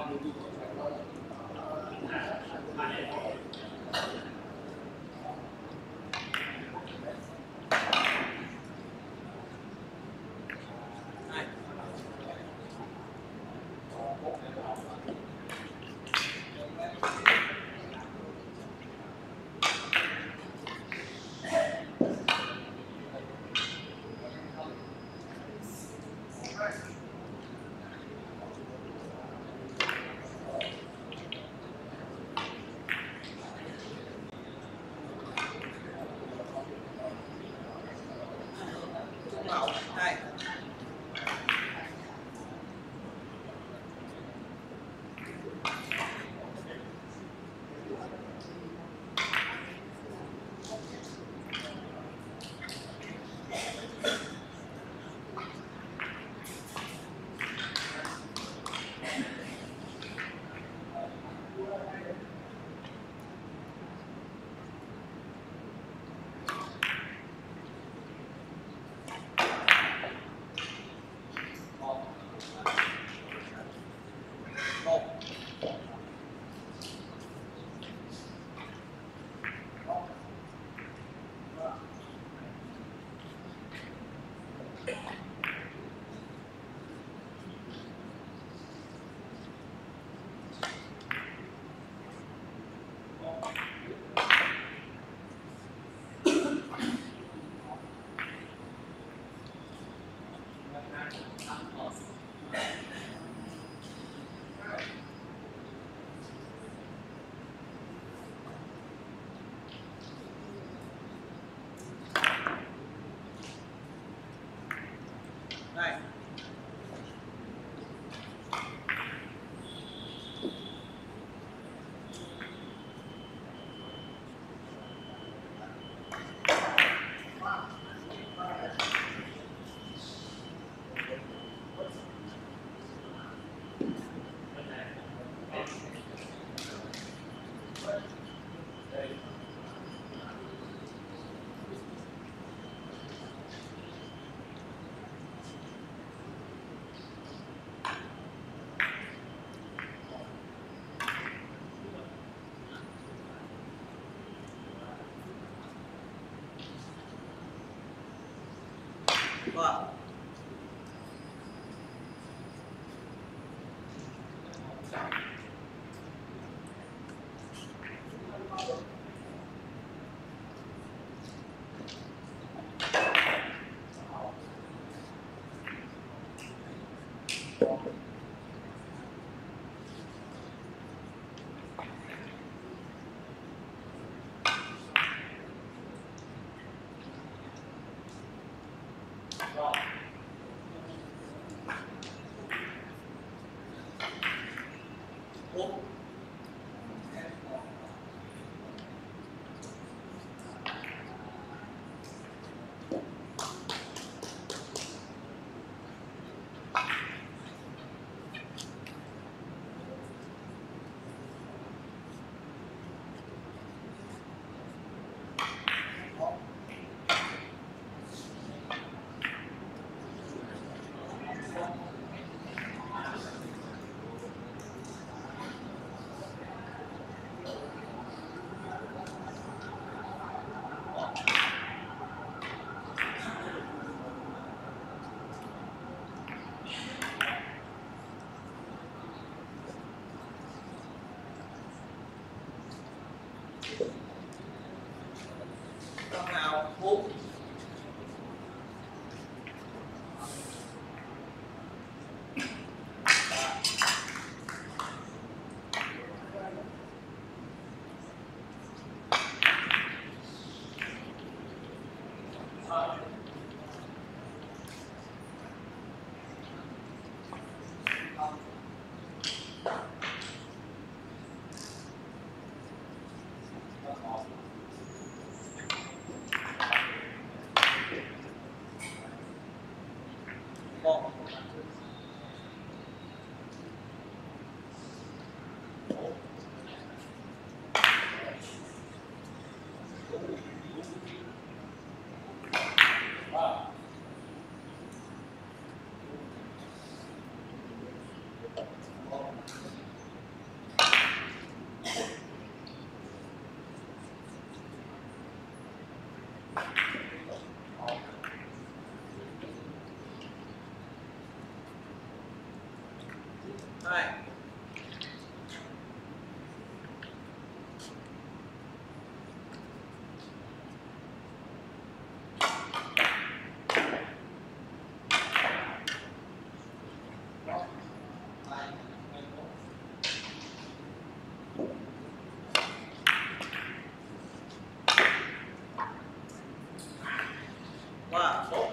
Vâng. Con nào 4. hai ba bốn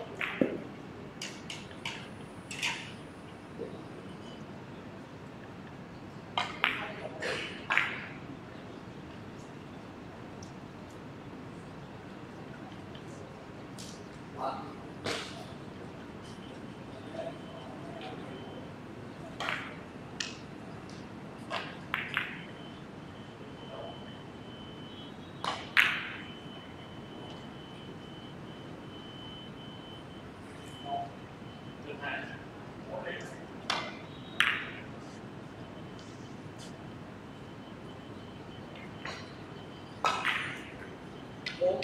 bốn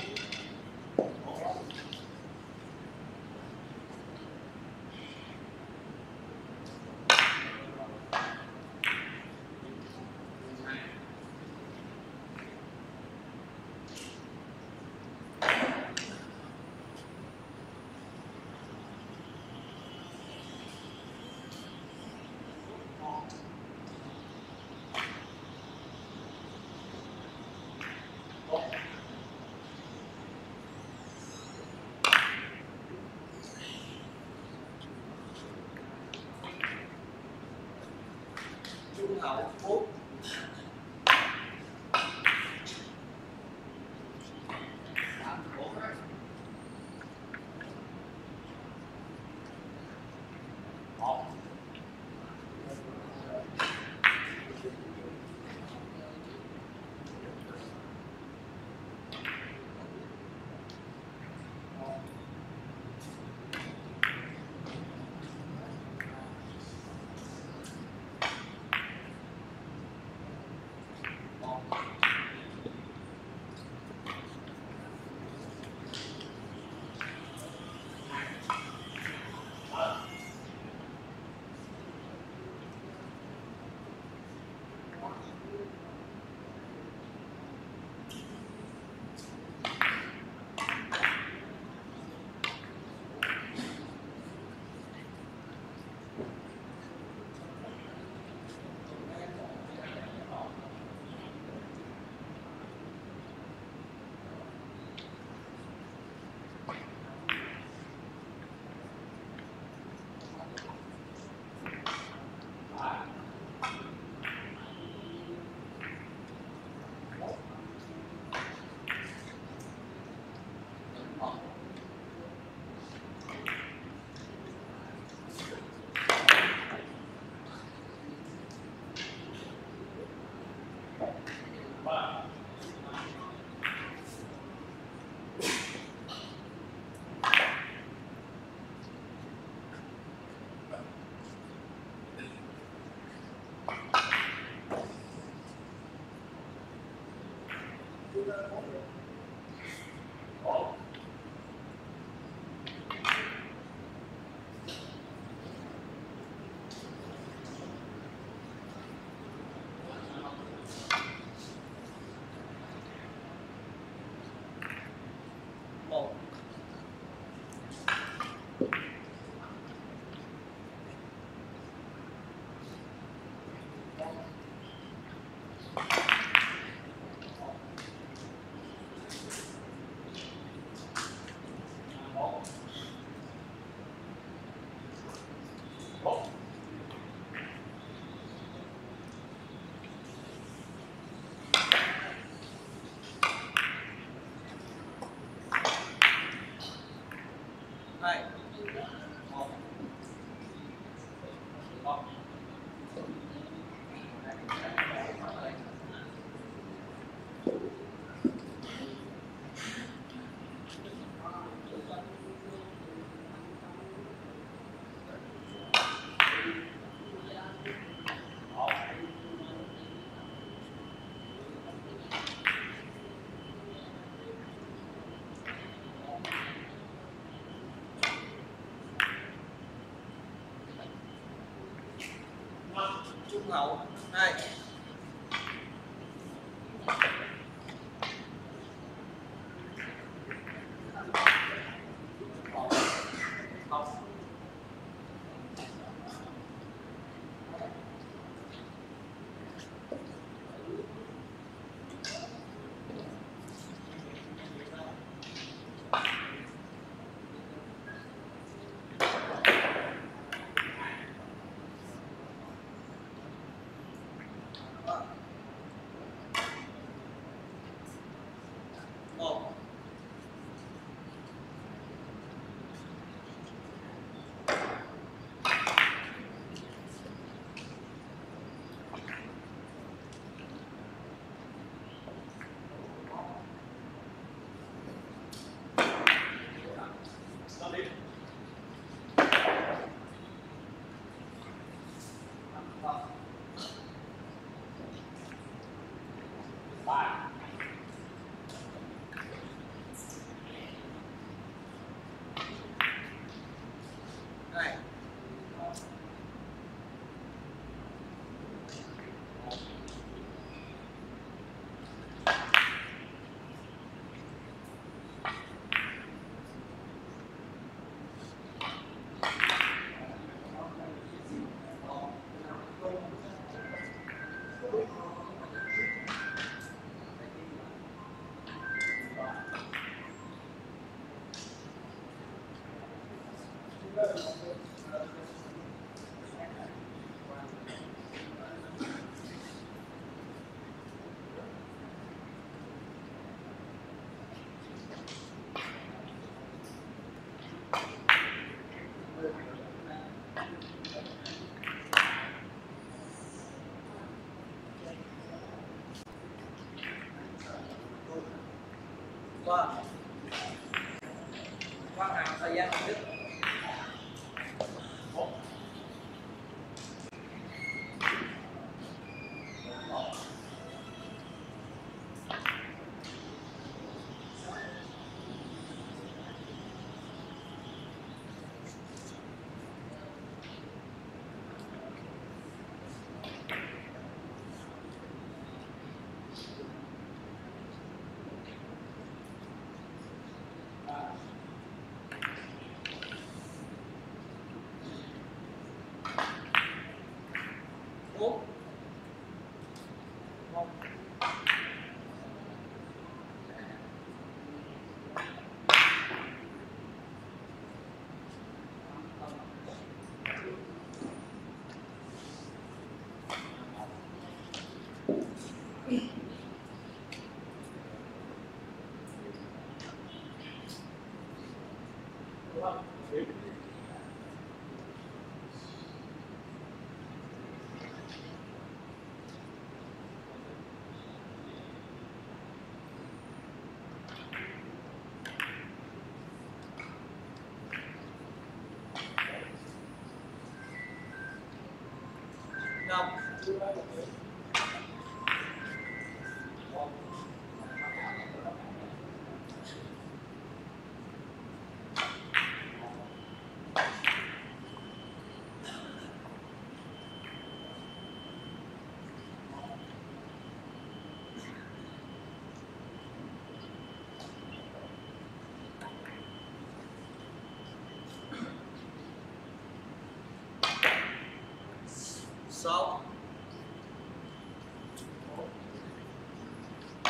trung hậu bốn một trung hậu 2 1 2 qua hàng thời gian trước bốn năm 6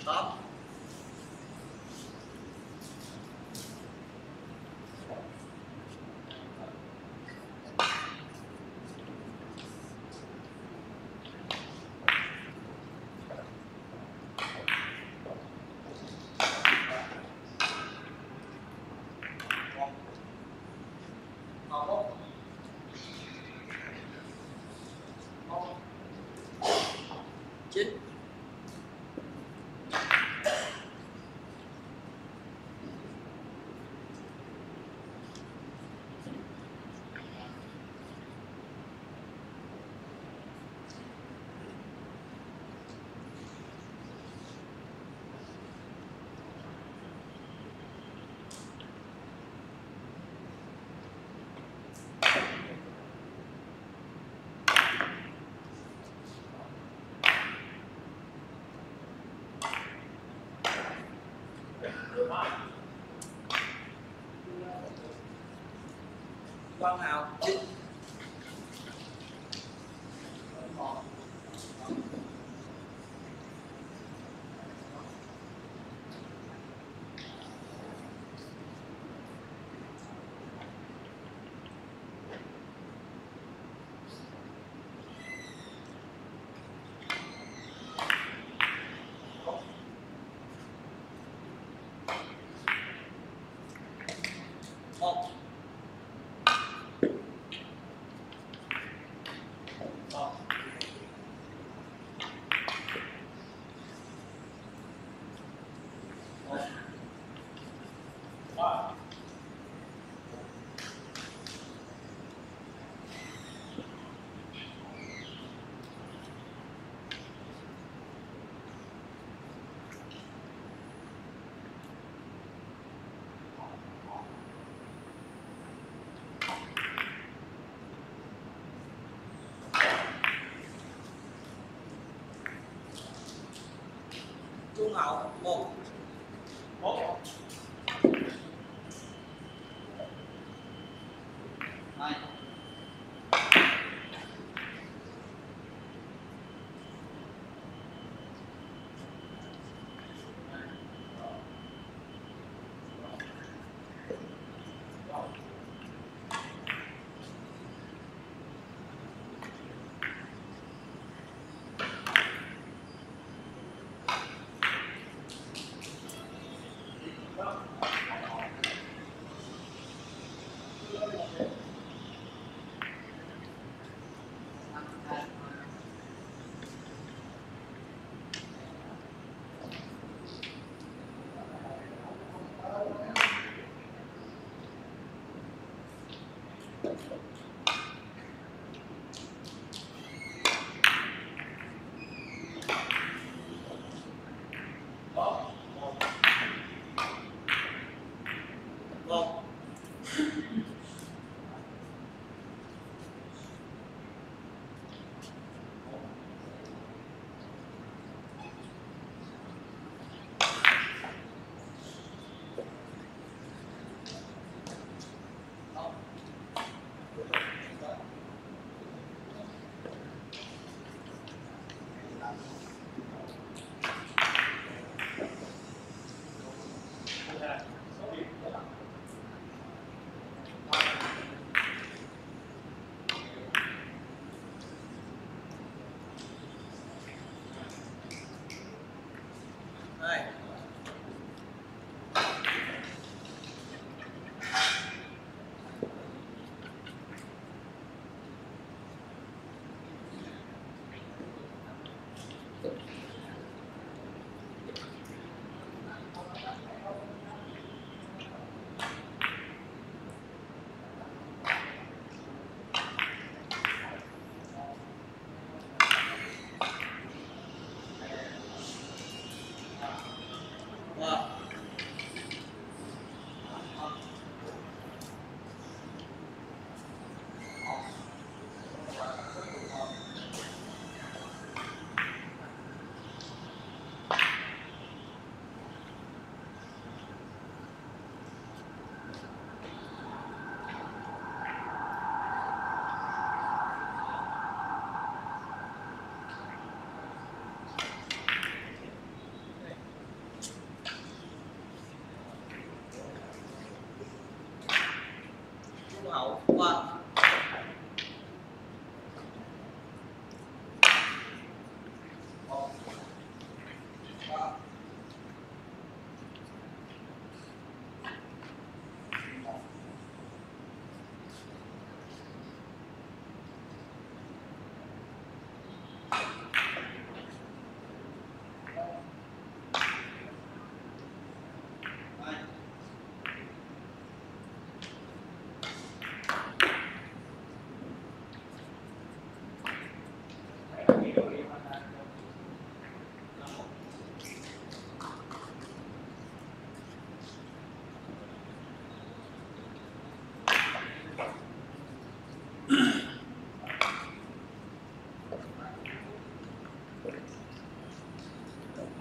Top. Chín. Quang Hào. Chín. Một. Trung Hậu. Một. Một. Hai. Một. Hai.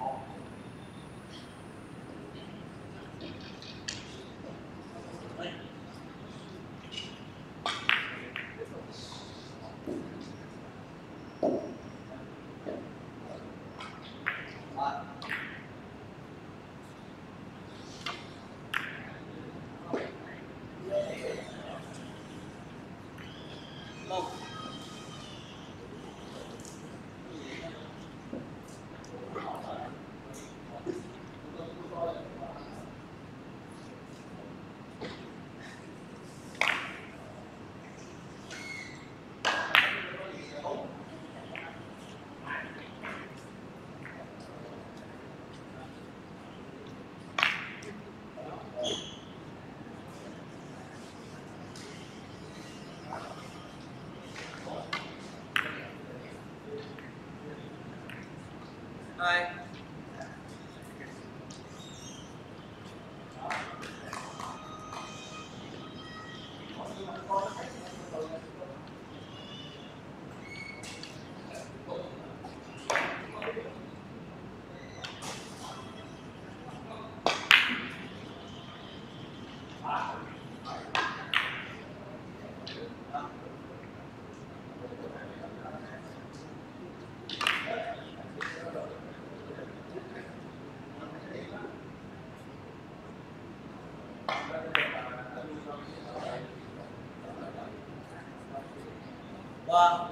hai ba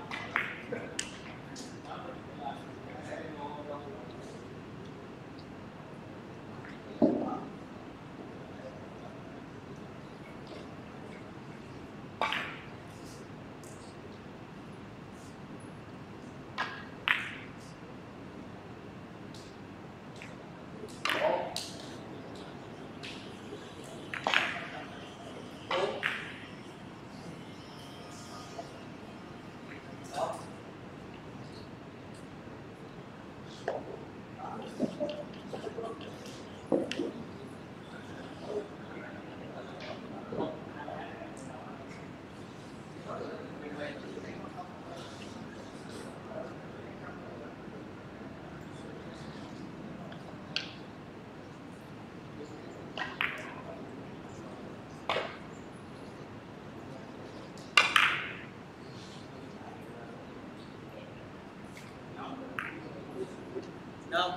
năm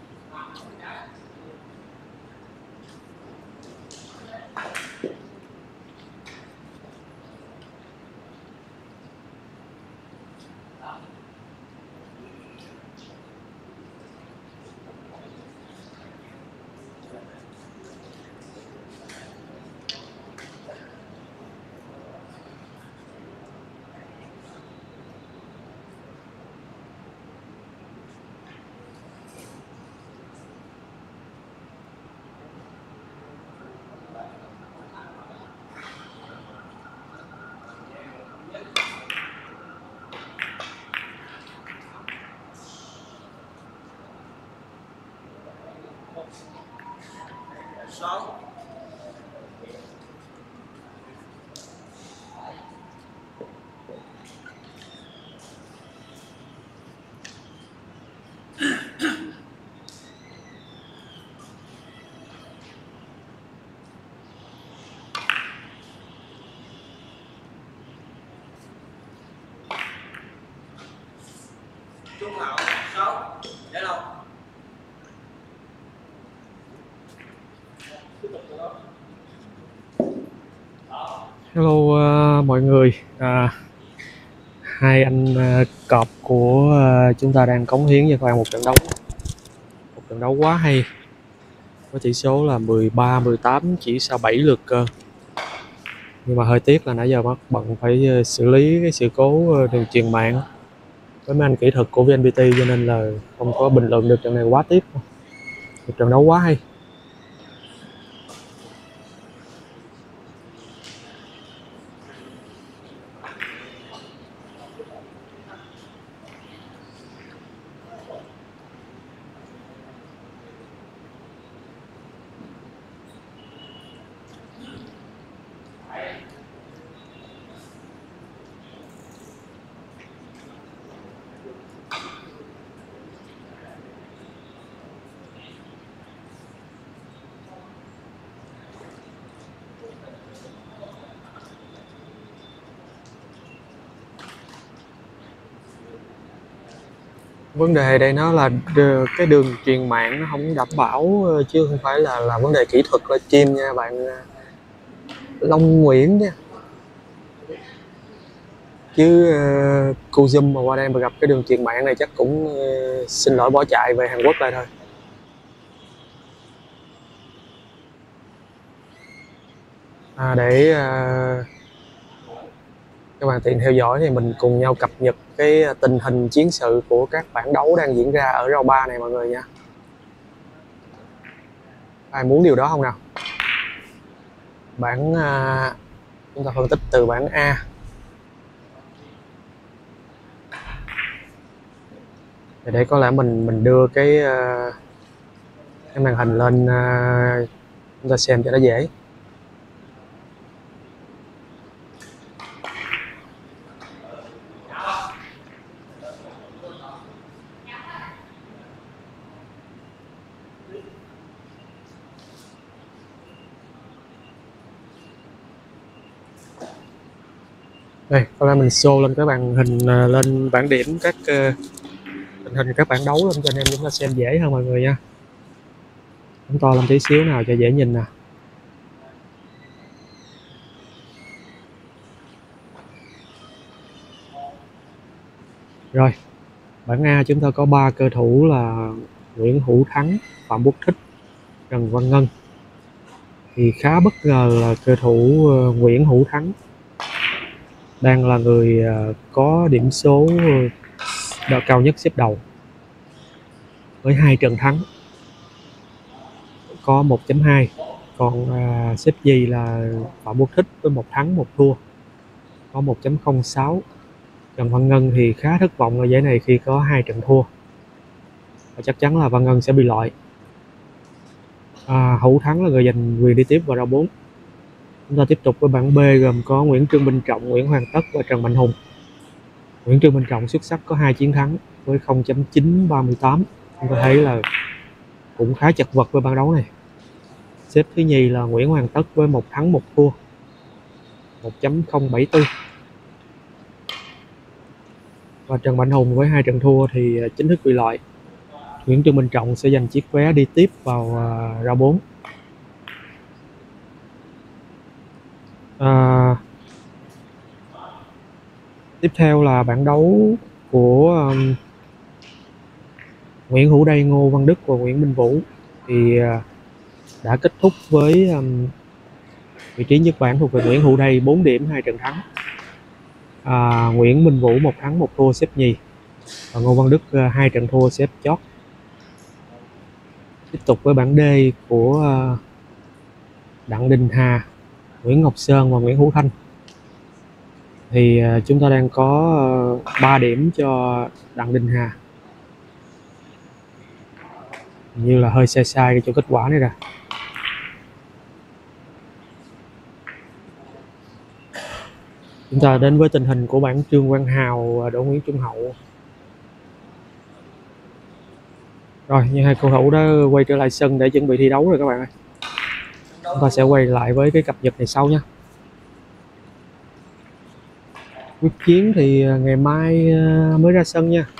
sáu Trung Hậu sáu để đâu Hello mọi người, hai anh cọp của chúng ta đang cống hiến cho các bạn một trận đấu quá hay, có tỷ số là 13-18, chỉ sau 7 lượt cơ. Nhưng mà hơi tiếc là nãy giờ mất bận phải xử lý cái sự cố đường truyền mạng với mấy anh kỹ thuật của VNPT, cho nên là không có bình luận được trận này quá tiếc. Một trận đấu quá hay. Vấn đề đây nó là cái đường truyền mạng nó không đảm bảo, chứ không phải là vấn đề kỹ thuật livestream nha bạn Long Nguyễn nha. Chứ cô Zoom mà qua đây mà gặp cái đường truyền mạng này chắc cũng xin lỗi bỏ chạy về Hàn Quốc lại thôi. Để các bạn tiện theo dõi thì mình cùng nhau cập nhật cái tình hình chiến sự của các bảng đấu đang diễn ra ở round 3 này mọi người nha. Ai muốn điều đó không nào? Bảng chúng ta phân tích từ bảng A. Để có lẽ mình đưa cái màn hình lên chúng ta xem cho nó dễ. Đây, có lẽ mình show lên cái màn hình lên bảng điểm các tình hình các bảng đấu lên cho anh em chúng ta xem dễ hơn mọi người nha. Chúng to lên tí xíu nào cho dễ nhìn nè. Rồi, bảng A chúng ta có 3 cơ thủ là Nguyễn Hữu Thắng, Phạm Quốc Thích, Trần Văn Ngân. Thì khá bất ngờ là cơ thủ Nguyễn Hữu Thắng đang là người có điểm số cao nhất xếp đầu với 2 trận thắng, có 1.2. Còn xếp nhì là Phạm Quốc Thích với 1 thắng 1 thua, có 1.06. Trần Văn Ngân thì khá thất vọng ở giải này khi có 2 trận thua và chắc chắn là Văn Ngân sẽ bị loại. Hữu Thắng là người giành quyền đi tiếp vào round 4. Chúng ta tiếp tục với bảng B gồm có Nguyễn Trương Minh Trọng, Nguyễn Hoàng Tất và Trần Mạnh Hùng. Nguyễn Trương Minh Trọng xuất sắc có 2 chiến thắng với 0.938. Chúng ta thấy là cũng khá chật vật với bảng đấu này. Xếp thứ nhì là Nguyễn Hoàng Tất với 1 thắng 1 thua, 1.074. Và Trần Mạnh Hùng với 2 trận thua thì chính thức bị loại. Nguyễn Trương Minh Trọng sẽ giành chiếc vé đi tiếp vào round 4. Tiếp theo là bảng đấu của Nguyễn Hữu Đây, Ngô Văn Đức và Nguyễn Minh Vũ thì đã kết thúc với vị trí nhất bảng thuộc về Nguyễn Hữu Đây 4 điểm 2 trận thắng. Nguyễn Minh Vũ 1 thắng 1 thua xếp nhì và Ngô Văn Đức 2 trận thua xếp chót. Tiếp tục với bảng D của Đặng Đình Hà, Nguyễn Ngọc Sơn và Nguyễn Hữu Thanh thì chúng ta đang có 3 điểm cho Đặng Đình Hà, như là hơi sai cho kết quả này ra. Chúng ta đến với tình hình của bảng Trương Quang Hào và Đỗ Nguyễn Trung Hậu. Rồi, như hai cầu thủ đã quay trở lại sân để chuẩn bị thi đấu rồi các bạn ơi. Chúng ta sẽ quay lại với cái cập nhật này sau nha. Quyết chiến thì ngày mai mới ra sân nha.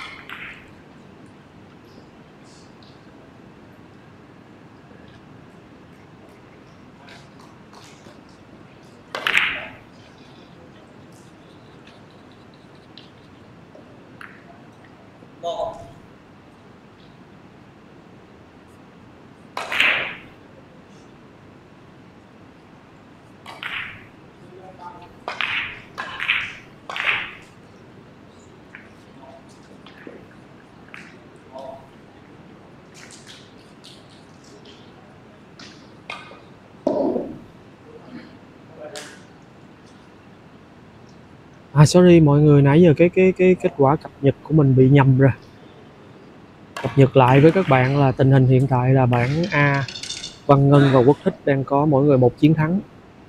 Sorry mọi người, nãy giờ cái kết quả cập nhật của mình bị nhầm rồi. Cập nhật lại với các bạn là tình hình hiện tại là bảng A, Văn Ngân và Quốc Thích đang có mỗi người 1 chiến thắng.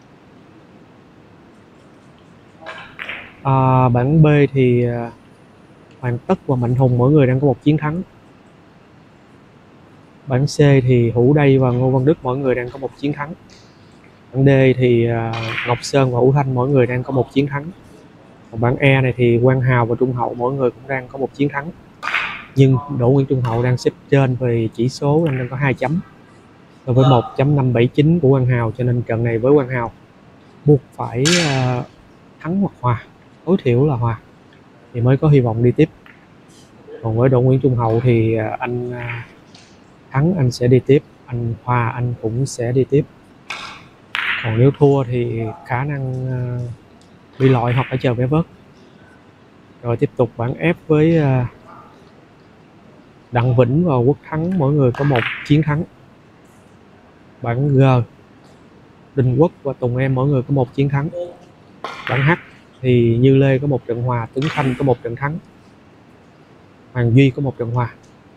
Bảng B thì Hoàng Tất và Mạnh Hùng mỗi người đang có 1 chiến thắng. Bảng C thì Hữu Đây và Ngô Văn Đức mỗi người đang có 1 chiến thắng. Bảng D thì Ngọc Sơn và Hữu Thanh mỗi người đang có 1 chiến thắng. Còn bảng E này thì Quang Hào và Trung Hậu mỗi người cũng đang có 1 chiến thắng. Nhưng Đỗ Nguyễn Trung Hậu đang xếp trên về chỉ số, anh đang có 2 chấm so với 1.579 của Quang Hào, cho nên trận này với Quang Hào buộc phải thắng hoặc hòa, tối thiểu là hòa thì mới có hy vọng đi tiếp. Còn với Đỗ Nguyễn Trung Hậu thì anh thắng anh sẽ đi tiếp, anh hòa anh cũng sẽ đi tiếp. Còn nếu thua thì khả năng bị loại hoặc phải chờ vé vớt. Rồi tiếp tục bảng F với Đặng Vĩnh và Quốc Thắng, mỗi người có 1 chiến thắng. Bảng G, Đình Quốc và Tùng Em mỗi người có 1 chiến thắng. Bảng H thì Như Lê có 1 trận hòa, Tuấn Khanh có 1 trận thắng, Hoàng Duy có 1 trận hòa.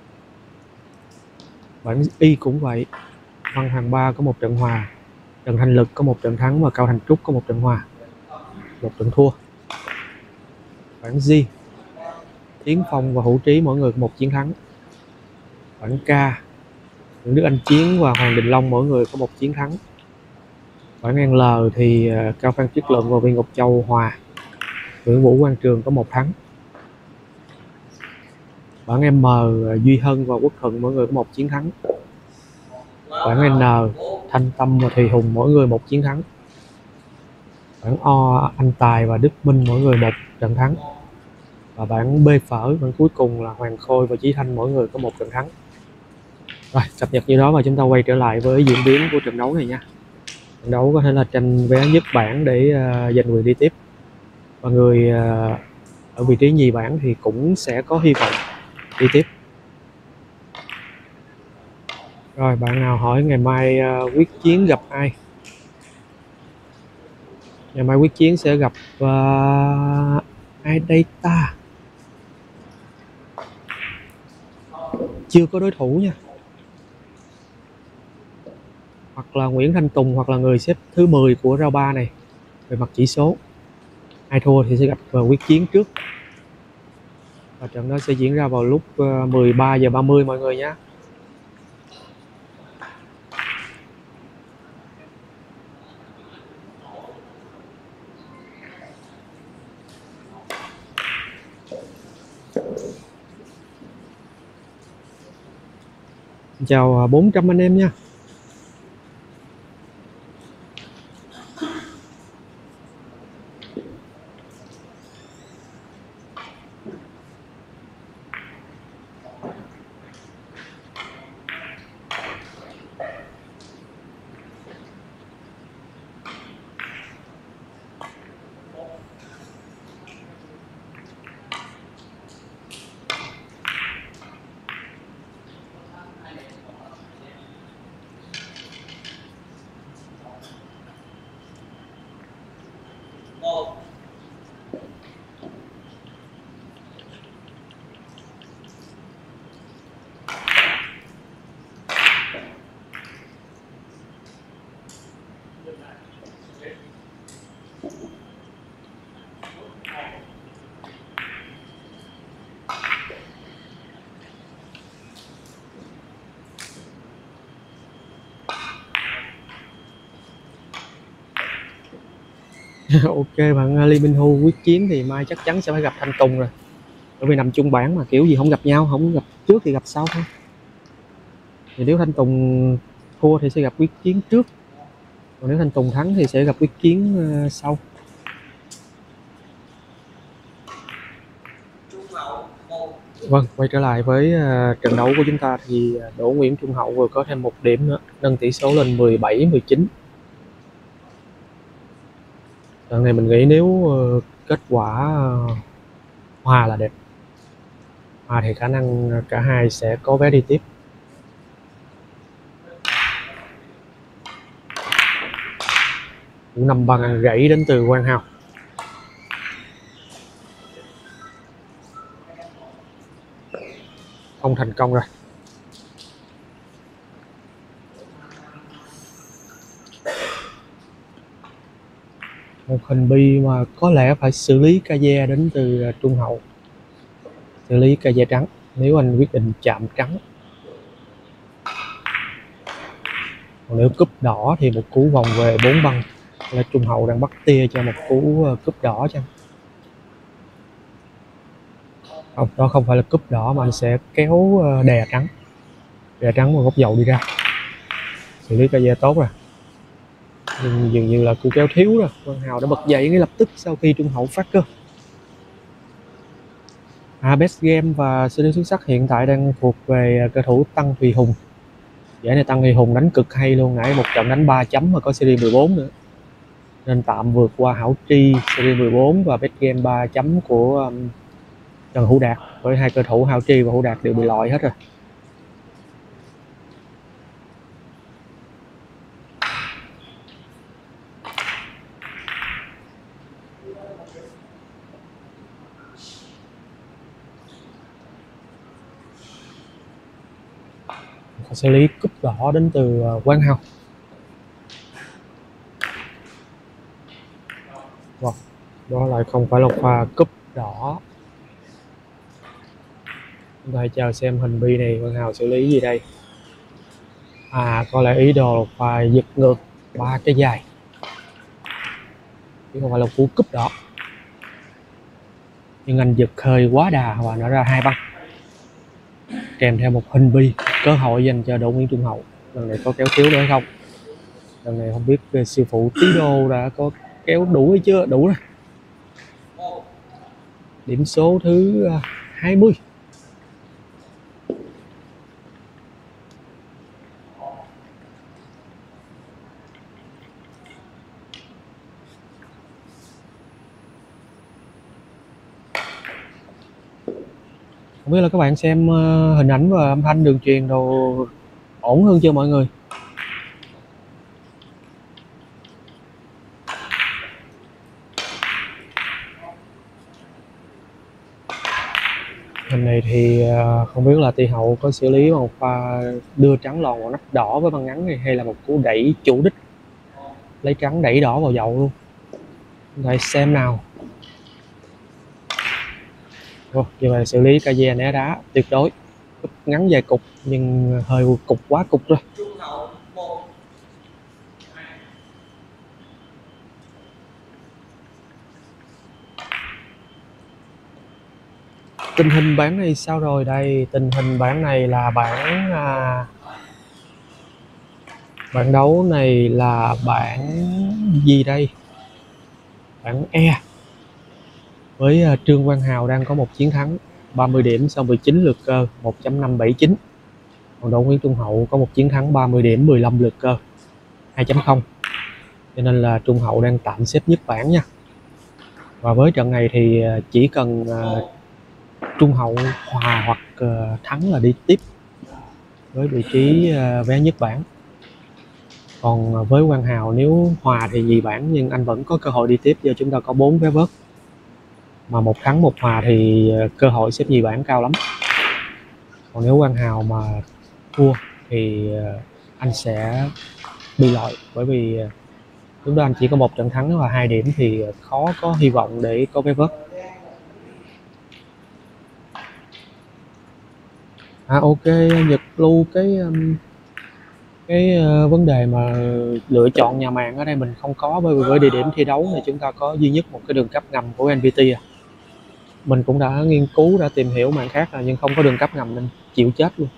Bảng Y cũng vậy, Văn Hoàng Ba có 1 trận hòa, Trần Thành Lực có 1 trận thắng và Cao Thành Trúc có 1 trận hòa, 1 trận thua. Bảng G, Tiến Phong và Hữu Trí mỗi người có 1 chiến thắng. Bảng K, Nguyễn Đức Anh Chiến và Hoàng Đình Long mỗi người có 1 chiến thắng. Bảng L thì Cao Phan Chiết Lượng và Viên Ngọc Châu hòa, Nguyễn Vũ Quang Trường có 1 thắng. Bảng M, Duy Hân và Quốc Thuận mỗi người có 1 chiến thắng. Bảng N, Thanh Tâm và Thùy Hùng mỗi người 1 chiến thắng. Bảng O, Anh Tài và Đức Minh mỗi người 1 trận thắng. Và bảng B phở, bảng cuối cùng là Hoàng Khôi và Chí Thanh mỗi người có 1 trận thắng. Rồi, cập nhật như đó và chúng ta quay trở lại với diễn biến của trận đấu này nha. Trận đấu có thể là tranh vé nhất bảng để giành quyền đi tiếp. Và người ở vị trí nhì bảng thì cũng sẽ có hy vọng đi tiếp. Rồi, bạn nào hỏi ngày mai quyết chiến gặp ai? Ngày mai quyết chiến sẽ gặp ai đây ta? Chưa có đối thủ nha. Hoặc là Nguyễn Thanh Tùng hoặc là người xếp thứ 10 của round 3 này về mặt chỉ số. Ai thua thì sẽ gặp quyết chiến trước. Và trận đó sẽ diễn ra vào lúc 13:30 mọi người nhé. Chào 400 anh em nha. Ok bạn Lee Minh Hu, quyết chiến thì mai chắc chắn sẽ phải gặp Thanh Tùng rồi, bởi vì nằm chung bảng mà kiểu gì không gặp nhau, không gặp trước thì gặp sau thôi. Thì nếu Thanh Tùng thua thì sẽ gặp quyết chiến trước, còn nếu Thanh Tùng thắng thì sẽ gặp quyết chiến sau. Vâng, quay trở lại với trận đấu của chúng ta thì Đỗ Nguyễn Trung Hậu vừa có thêm 1 điểm nữa, nâng tỷ số lên 17-19. Trận này mình nghĩ nếu kết quả hòa là đẹp. Hòa thì khả năng cả hai sẽ có vé đi tiếp. Cú 5 bằng gãy đến từ Quang Hào. Không thành công rồi. Một hình bi mà có lẽ phải xử lý ca de đến từ Trung Hậu. Xử lý ca de trắng nếu anh quyết định chạm trắng. Còn nếu cúp đỏ thì một cú vòng về 4 băng. Là Trung Hậu đang bắt tia cho một cú cúp đỏ chăng? Không, đó không phải là cúp đỏ mà anh sẽ kéo đè trắng và góc dầu đi ra. Xử lý KZ tốt rồi, nhưng dường như là cú kéo thiếu rồi. Quang Hào đã bật dậy ngay lập tức sau khi trung hậu phát cơ. Best Game và xử lý xuất sắc hiện tại đang thuộc về cầu thủ Tăng Thùy Hùng. Giải này Tăng Thùy Hùng đánh cực hay luôn, nãy một trận đánh 3 chấm mà có series 14 nữa, nên tạm vượt qua Hảo Tri series 14 và Best Game 3 chấm của Trần Hữu Đạt, với hai cầu thủ Hảo Tri và Hữu Đạt đều bị loại hết rồi. Xử lý cúp đỏ đến từ Quang Hào. Wow, đó lại không phải là pha cúp đỏ. Chúng ta hãy chờ xem hình bi này Quang Hào xử lý gì đây. Có lẽ ý đồ pha giật ngược 3 cái dài, chứ không phải là cú cúp đỏ. Nhưng anh giật hơi quá đà và nó ra 2 băng, kèm theo một hình bi cơ hội dành cho Đỗ Nguyễn Trung Hậu. Lần này có kéo thiếu nữa hay không? Lần này không biết sư phụ Tí Đô đã có kéo đủ hay chưa? Đủ rồi. Điểm số thứ 20. Không biết là các bạn xem hình ảnh và âm thanh đường truyền đồ ổn hơn chưa mọi người? Hình này thì không biết là Ti Hậu có xử lý một pha đưa trắng lòn vào nắp đỏ với băng ngắn này, hay là một cú đẩy chủ đích lấy trắng đẩy đỏ vào dậu luôn. Để xem nào. Như vậy xử lý KZ né đá tuyệt đối, ngắn dài cục nhưng hơi cục quá cục rồi. Tình hình bảng này sao rồi đây? Tình hình bảng này là bảng đấu này là bảng gì đây? Bảng E, với Trương Quang Hào đang có một chiến thắng 30 điểm sau 19 lượt cơ 1.579. Còn Đỗ Nguyễn Trung Hậu có một chiến thắng 30 điểm 15 lượt cơ 2.0. Cho nên là Trung Hậu đang tạm xếp nhất bảng nha. Và với trận này thì chỉ cần Trung Hậu hòa hoặc thắng là đi tiếp với vị trí vé nhất bảng. Còn với Quang Hào nếu hòa thì nhì bảng, nhưng anh vẫn có cơ hội đi tiếp do chúng ta có 4 vé vớt. Mà một thắng một hòa thì cơ hội xếp nhì bảng cao lắm. Còn nếu Quang Hào mà thua thì anh sẽ bị loại, bởi vì chúng ta anh chỉ có một trận thắng và 2 điểm thì khó có hy vọng để có vé vớt. Ok, Nhật lưu cái vấn đề mà lựa chọn nhà màng ở đây mình không có, bởi vì với địa điểm thi đấu này chúng ta có duy nhất một cái đường cấp ngầm của NPT. Mình cũng đã nghiên cứu, đã tìm hiểu màng khác rồi nhưng không có đường cấp ngầm nên chịu chết luôn.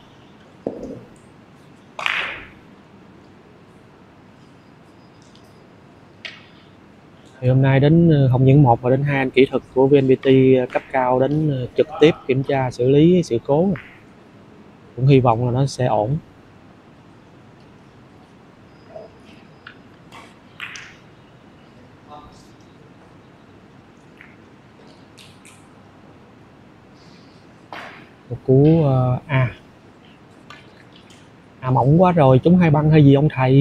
Thì hôm nay đến không những một mà đến 2 anh kỹ thuật của VNPT cấp cao đến trực tiếp kiểm tra xử lý sự cố. Cũng hy vọng là nó sẽ ổn. Một cú mỏng quá rồi, trúng 2 băng hay gì ông thầy?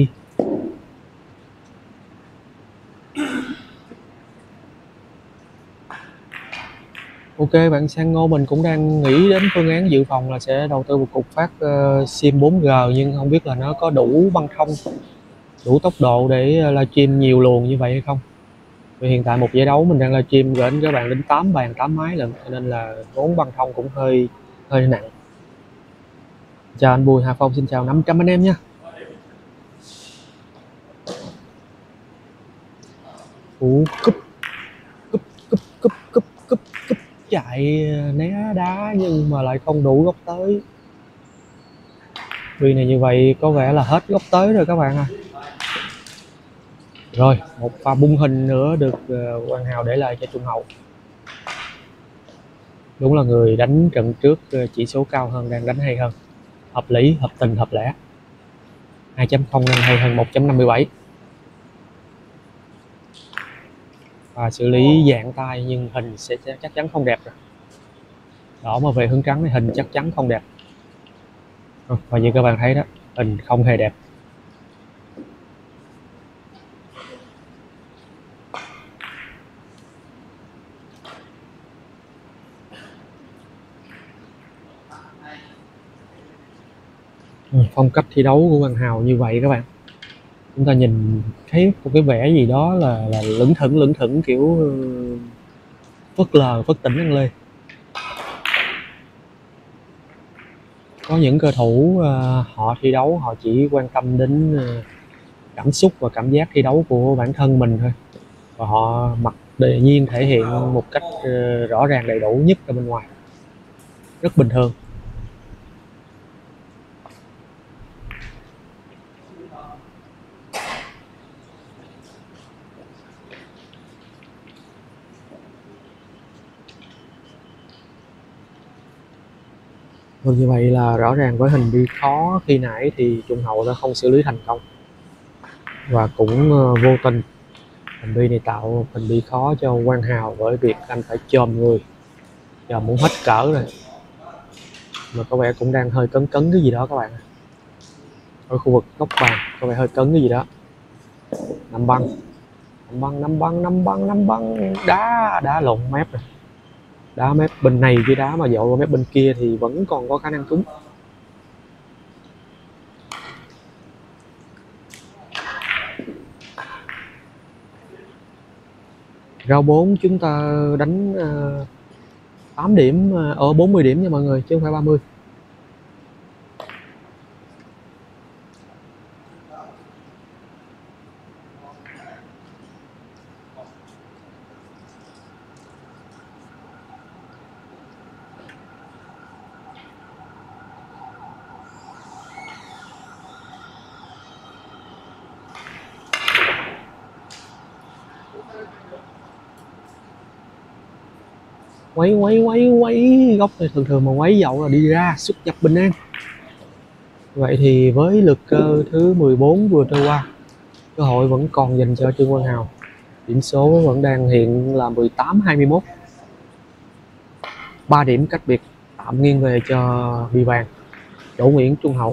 Ok, bạn Sang Ngô mình cũng đang nghĩ đến phương án dự phòng là sẽ đầu tư một cục phát sim 4G, nhưng không biết là nó có đủ băng thông, đủ tốc độ để livestream nhiều luồng như vậy hay không. Vì hiện tại một giải đấu mình đang livestream gửi các bạn đến 8 bàn 8 máy lận, cho nên là vốn băng thông cũng hơi nặng. Chào anh Bùi Hà Phong, xin chào 500 anh em nha. Cúp. chạy né đá nhưng mà lại không đủ góc tới. Bi này như vậy có vẻ là hết góc tới rồi các bạn à. Rồi, một pha bung hình nữa được Quang Hào để lại cho Trung Hậu. Đúng là người đánh trận trước chỉ số cao hơn đang đánh hay hơn. Hợp lý, hợp tình, hợp lẽ. 2.0 đang hay hơn 1.57. Và xử lý dạng tay nhưng hình sẽ chắc chắn không đẹp rồi. Đỏ mà về hướng trắng thì hình chắc chắn không đẹp. Và như các bạn thấy đó, hình không hề đẹp. Phong cách thi đấu của Quang Hào như vậy các bạn. Chúng ta nhìn thấy một cái vẻ gì đó là lững thững kiểu phớt lờ, phớt tỉnh ăn lê. Có những cơ thủ họ thi đấu họ chỉ quan tâm đến cảm xúc và cảm giác thi đấu của bản thân mình thôi, và họ mặc tự nhiên thể hiện một cách rõ ràng đầy đủ nhất ở bên ngoài, rất bình thường. Như vậy là rõ ràng với hình đi khó khi nãy thì Trung Hậu đã không xử lý thành công, và cũng vô tình hình bi này tạo hình bi khó cho Quang Hào bởi việc anh phải chồm người, giờ muốn hết cỡ rồi, mà có vẻ cũng đang hơi cấn cái gì đó các bạn. Ở khu vực góc bàn có vẻ hơi cấn cái gì đó. Năm băng đá lộn mép rồi, đá mép bên này với đá mà dội qua mép bên kia thì vẫn còn có khả năng trúng. Rau 4 chúng ta đánh 8 điểm ở 40 điểm nha mọi người, chứ không phải 30. Quay góc này thường mà quấy dậu là đi ra xuất nhập bình an. Vậy thì với lượt cơ thứ 14 vừa trôi qua, cơ hội vẫn còn dành cho Trương Quang Hào. Điểm số vẫn đang hiện là 18-21. 3 điểm cách biệt tạm nghiêng về cho Bi vàng Đỗ Nguyễn Trung Hậu.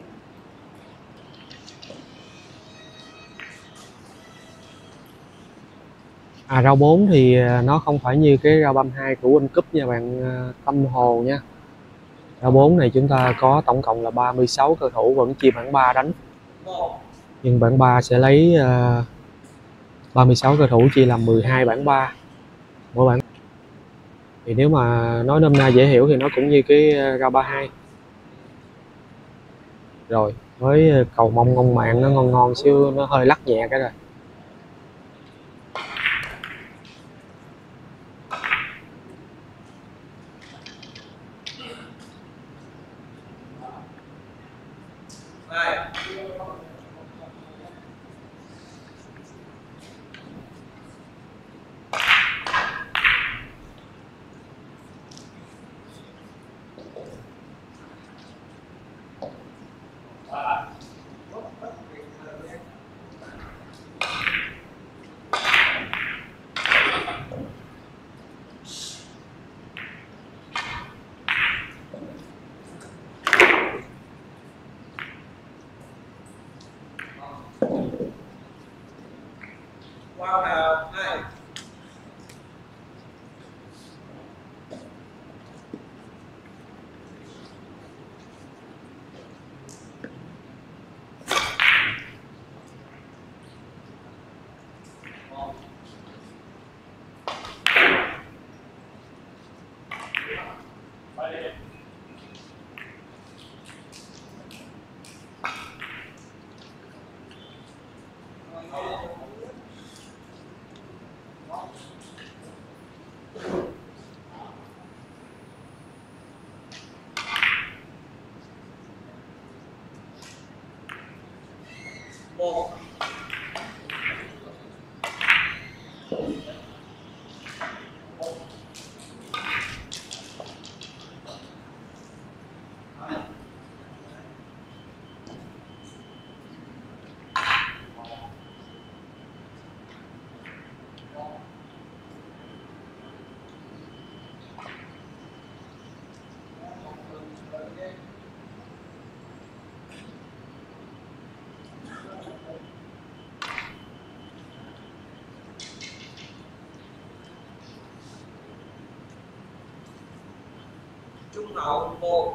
Rau 4 thì nó không phải như cái rau 32 của World Cup nha bạn tâm hồ nha. Rau 4 này chúng ta có tổng cộng là 36 cầu thủ vẫn chia bảng 3 đánh. Nhưng bảng 3 sẽ lấy 36 cầu thủ chia làm 12 bảng 3 mỗi bảng. Thì nếu mà nói nôm na dễ hiểu thì nó cũng như cái rau 32. Rồi, với cầu mông ngông mạng nó ngon xíu, nó hơi lắc nhẹ cái rồi. một. Trung hậu một.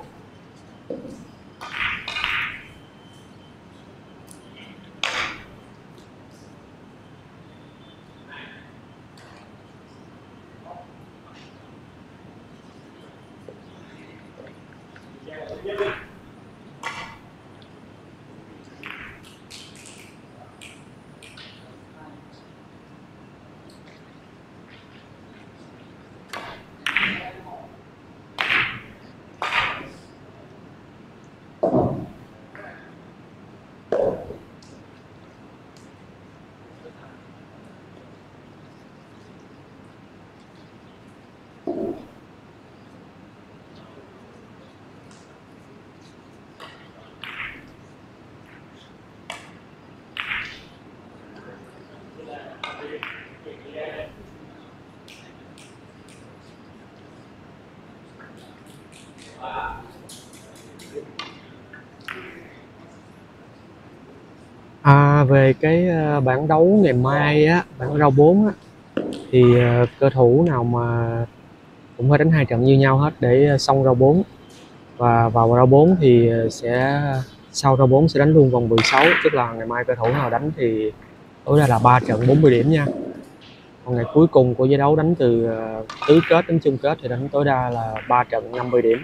Về cái bảng đấu ngày mai á, bảng rau 4 á, thì cơ thủ nào mà cũng phải đánh 2 trận như nhau hết để xong rau 4, và vào rau 4 thì sau rau 4 sẽ đánh luôn vòng 16, tức là ngày mai cơ thủ nào đánh thì tối đa là 3 trận 40 điểm nha. Còn ngày cuối cùng của giải đấu đánh từ tứ kết đến chung kết thì đánh tối đa là 3 trận 50 điểm.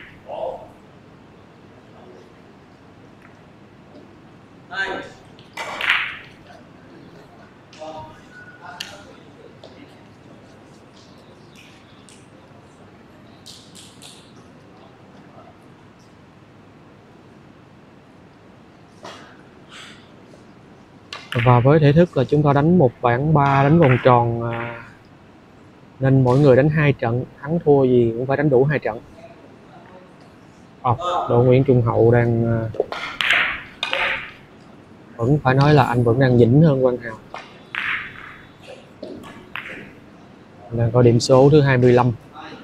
Và với thể thức là chúng ta đánh một bảng 3 đánh vòng tròn, nên mỗi người đánh 2 trận, thắng thua gì cũng phải đánh đủ 2 trận. Đội Nguyễn Trung Hậu đang vẫn phải nói là anh vẫn đang nhỉnh hơn Quang Hào, đang có điểm số thứ 25.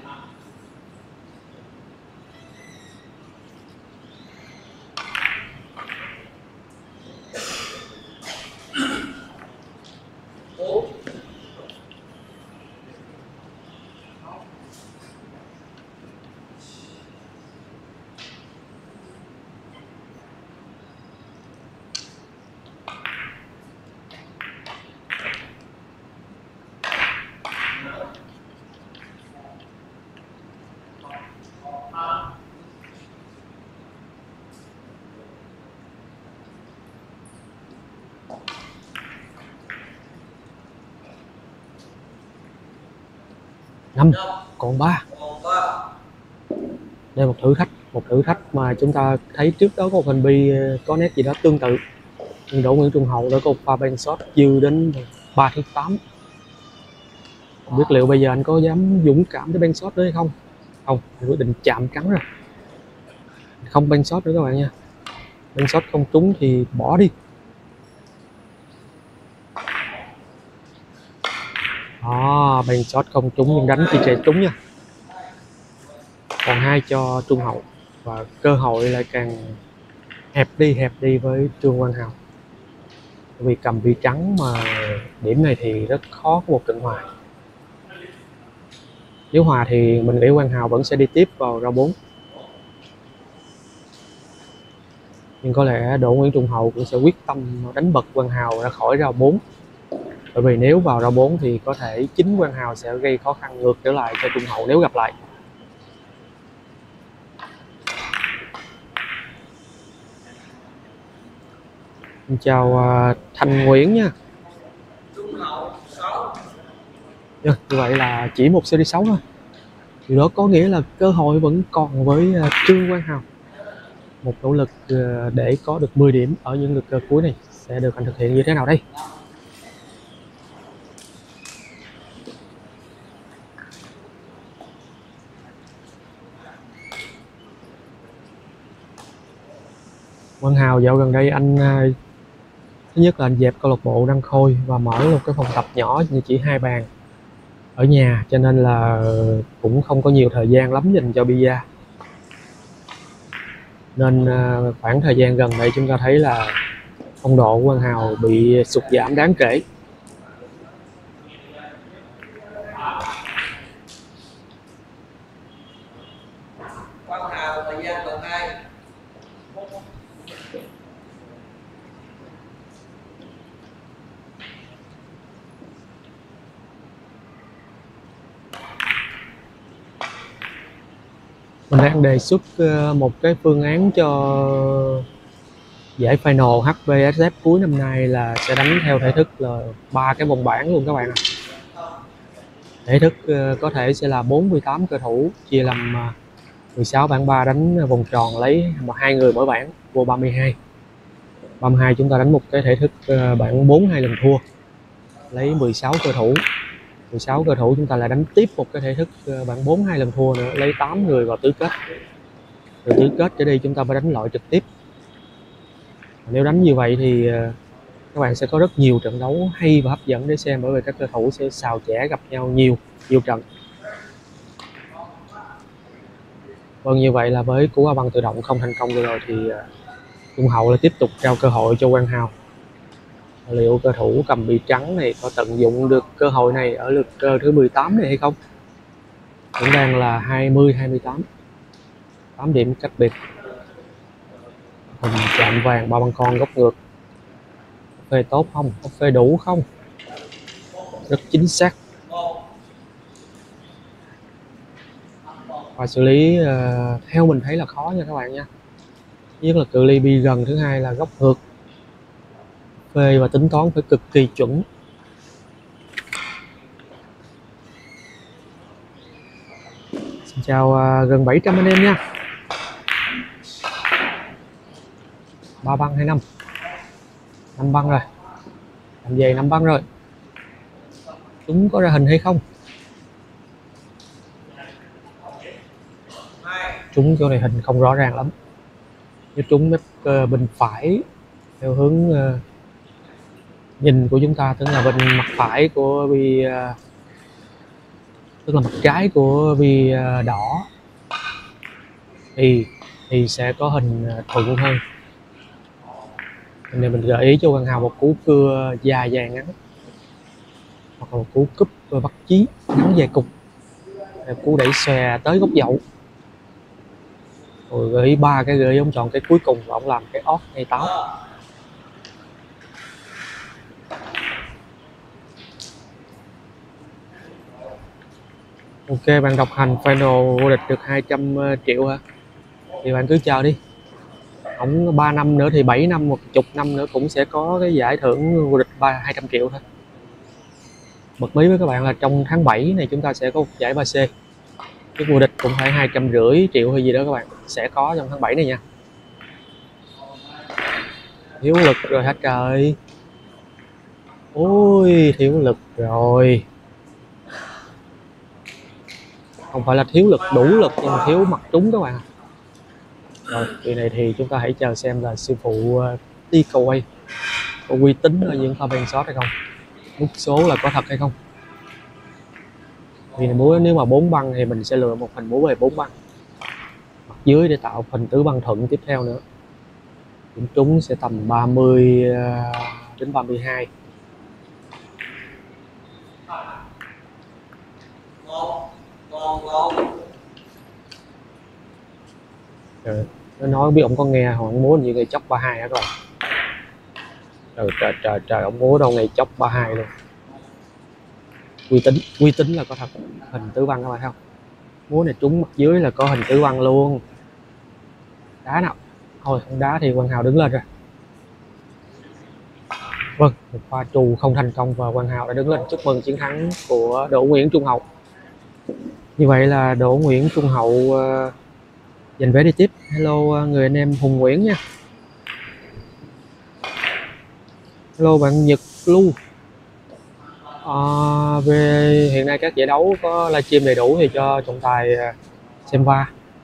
Năm còn 3. Đây là một thử thách mà chúng ta thấy trước đó có một hình bi có nét gì đó tương tự, nhưng Đỗ Nguyễn Trung Hậu đã có một pha bank shot dư đến 3/8. Không biết liệu bây giờ anh có dám dũng cảm để bank shot nữa hay không? Không, anh quyết định chạm trắng rồi, không bank shot nữa các bạn nha. Bank shot không trúng thì bỏ đi. Bank shot không trúng nhưng đánh thì sẽ trúng nha. Còn 2 cho Trung Hậu và cơ hội lại càng hẹp đi với Trương Quang Hào. Vì cầm bi trắng mà điểm này thì rất khó có một trận hòa. Nếu hòa thì mình nghĩ Quang Hào vẫn sẽ đi tiếp vào rau 4. Nhưng có lẽ Đỗ Nguyễn Trung Hậu cũng sẽ quyết tâm đánh bật Quang Hào ra khỏi rau 4. Bởi vì nếu vào rau 4 thì có thể chính Quang Hào sẽ gây khó khăn ngược trở lại cho Trung Hậu nếu gặp lại. Xin chào Thanh Nguyễn nha. Như vậy là chỉ một series 6 thôi. Điều đó có nghĩa là cơ hội vẫn còn với Trương Quang Hào. Một nỗ lực để có được 10 điểm ở những lượt cuối này. sẽ được anh thực hiện như thế nào đây? Quang Hào dạo gần đây anh thứ nhất là anh dẹp câu lạc bộ Đăng Khôi và mở một cái phòng tập nhỏ như chỉ 2 bàn ở nhà, cho nên là cũng không có nhiều thời gian lắm dành cho bida. Nên khoảng thời gian gần đây chúng ta thấy là phong độ của Quang Hào bị sụt giảm đáng kể. Quang Hào thời gian gần đây Mình đang đề xuất một cái phương án cho giải final HVSF cuối năm nay là sẽ đánh theo thể thức là 3 cái vòng bảng luôn các bạn ạ. Thể thức có thể sẽ là 48 cơ thủ chia làm 16 bảng 3 đánh vòng tròn lấy 2 người mỗi bảng vô 32. 32 chúng ta đánh một cái thể thức bảng 4 2 lần thua lấy 16 cơ thủ. 16 cơ thủ chúng ta lại đánh tiếp một cái thể thức bảng 4 2 lần thua nữa lấy 8 người vào tứ kết. Từ tứ kết trở đi chúng ta phải đánh loại trực tiếp. Nếu đánh như vậy thì các bạn sẽ có rất nhiều trận đấu hay và hấp dẫn để xem, bởi vì các cầu thủ sẽ xào chẻ gặp nhau nhiều trận. Vâng, như vậy là với cú A băng tự động không thành công vừa rồi thì Trung Hậu lại tiếp tục trao cơ hội cho Quang Hào. Liệu cơ thủ cầm bị trắng này có tận dụng được cơ hội này ở lượt cơ thứ 18 này hay không? Vẫn đang là 20-28, 8 điểm cách biệt. Hình chạm vàng 3 băng con góc ngược. Phê tốt không? Phê đủ không? Rất chính xác. Và xử lý theo mình thấy là khó nha các bạn nha. Nhất là cự ly bi gần, thứ hai là góc ngược. Phê và tính toán phải cực kỳ chuẩn. Xin chào gần 700 anh em nha. 3 băng hay 5? 5 băng rồi. Làm về 5 băng rồi. Chúng có ra hình hay không? Chúng chỗ này hình không rõ ràng lắm. Nếu chúng mép bên phải theo hướng nhìn của chúng ta, tức là bên mặt phải của bi tức là mặt trái của bi đỏ thì sẽ có hình thuận hơn. Nên mình gợi ý cho Quang Hào một cú cưa dài ngắn, hoặc là một cú cúp bắt chí ngắn dài cục, cú đẩy xòe tới góc dậu. Rồi gợi ý 3 cái gợi ý ông chọn cái cuối cùng và ông làm cái ót hay táo. Ok, bạn độc hành final vô địch được 200 triệu hả? Thì bạn cứ chờ đi. Không 3 năm nữa thì 7 năm hoặc chục năm nữa cũng sẽ có cái giải thưởng vô địch 200 triệu thôi. Bật mí với các bạn là trong tháng 7 này chúng ta sẽ có một giải 3C. Cái vô địch cũng phải 250 triệu hay gì đó các bạn, sẽ có trong tháng 7 này nha. Thiếu lực rồi hả trời. Ôi thiếu lực rồi. Không phải là thiếu lực, đủ lực, nhưng mà thiếu mặt trúng các bạn. Rồi kỳ này thì chúng ta hãy chờ xem là sư phụ đi cầu quay có uy tín ở những pha ven shot hay không, nút số là có thật hay không. Vì múa nếu mà 4 băng thì mình sẽ lựa một hình múa về 4 băng mặt dưới để tạo hình tứ băng thuận tiếp theo nữa. Điểm trúng sẽ tầm 30 đến 32. Rồi, nó nói biết ông có nghe hoặc ông múa như người chóc 32 hả các bạn. Trời ông múa đâu ngày chóc 32 luôn. Uy tín là có thật. Hình tứ băng các bạn thấy không? Múa này trúng mặt dưới là có hình tứ băng luôn. Đá nào? Thôi không đá thì Quang Hào đứng lên rồi. Vâng, một pha trù không thành công và Quang Hào đã đứng lên chúc mừng chiến thắng của Đỗ Nguyễn Trung Hậu. Như vậy là Đỗ Nguyễn Trung Hậu giành vé đi tiếp. Hello người anh em Hùng Nguyễn nha. Hello bạn Nhật Lu. Về hiện nay các giải đấu có livestream đầy đủ thì cho trọng tài xem va.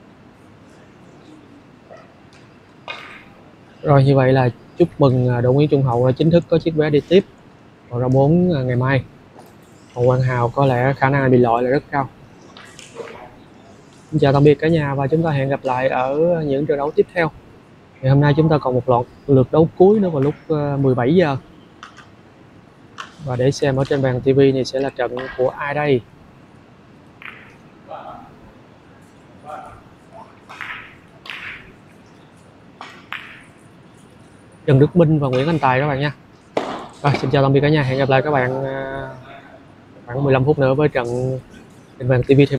Rồi như vậy là chúc mừng đội Nguyễn Trung Hậu chính thức có chiếc vé đi tiếp vào round 4 ngày mai. Còn Quang Hào có lẽ khả năng bị loại là rất cao. Xin chào tạm biệt cả nhà và chúng ta hẹn gặp lại ở những trận đấu tiếp theo. Ngày hôm nay chúng ta còn một lượt đấu cuối nữa vào lúc 17 giờ. Và để xem ở trên bàn TV này sẽ là trận của ai đây? Trần Đức Minh và Nguyễn Anh Tài các bạn nha. Rồi, xin chào tạm biệt cả nhà, hẹn gặp lại các bạn khoảng 15 phút nữa với trận trên bàn TV.